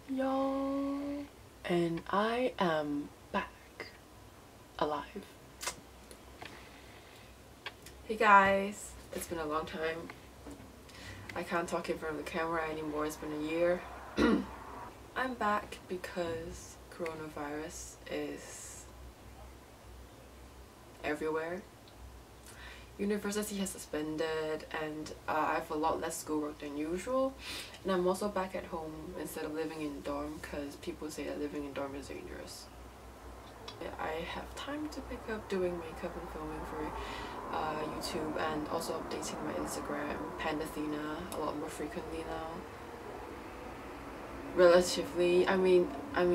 y'all, and I am back alive. Hey guys, it's been a long time. I can't talk in front of the camera anymore. It's been a year. I'm back because coronavirus is everywhere. University has suspended, and I have a lot less schoolwork than usual, and I'm also back at home instead of living in dorm because people say that living in dorm is dangerous. I have time to pick up doing makeup and filming for YouTube, and also updating my Instagram, Pandathena, a lot more frequently now. Relatively, I mean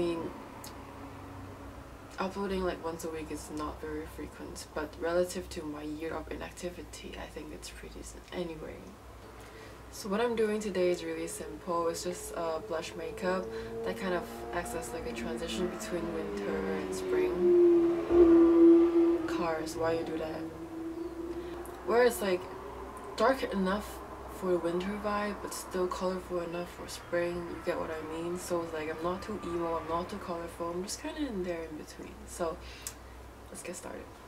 uploading like once a week is not very frequent, but relative to my year of inactivity, I think it's pretty decent. Anyway, so what I'm doing today is really simple. It's just blush makeup that kind of acts as like a transition between winter and spring. Cars, why you do that? Where it's like dark enough for the winter vibe but still colorful enough for spring, you get what I mean? So it's like I'm not too emo, I'm not too colorful, I'm just kind of in there in between. So let's get started.